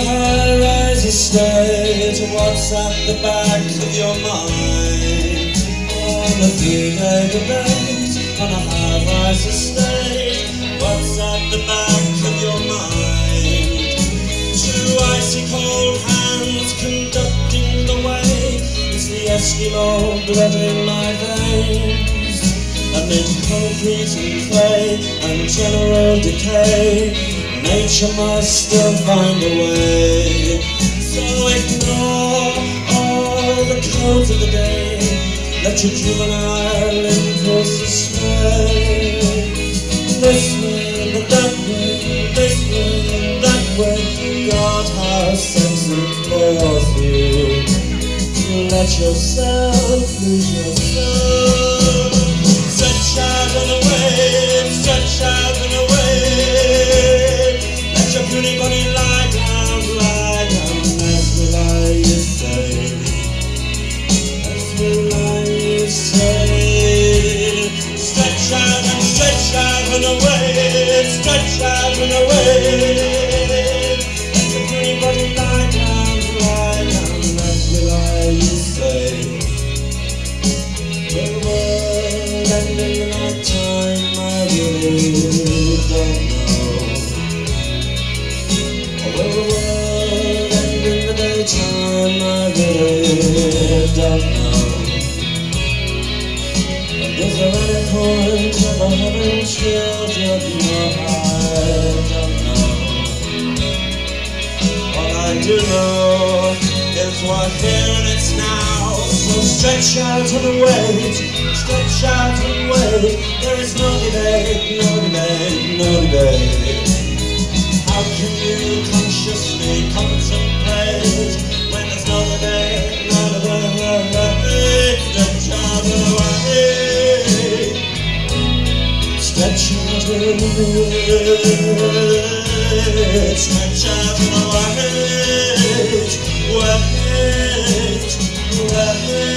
high-rise estate, what's at the back of your mind? On a three-day debate on a high-rise estate, what's at the back of your mind? Two icy cold hands conducting the way, it's the Eskimo blood in my veins. Amid concrete and clay and general decay, nature must still find a way. So ignore all the codes of the day, let your juvenile impulses sway. This way, but that way, this way, that way. God has sex implores you to let yourself lose yourself. Stretch out and away, stretch out and away. Let your pretty body lie down, as will I, you say, as will I, you say. Stretch out and away, stretch out and away. Let your pretty body lie down, as will I, you say. And in that time I really don't know. Well, the world and in the daytime I really don't know. And is there any point ever having children? No, I don't know. All I do know is we're here and it's now. So stretch out and wait, stretch out and wait. There is no debate, no debate, no debate. How can you consciously contemplate when there's no debate, no debate? Stretch out and wait, stretch out and wait, stretch out and wait, wait, wait.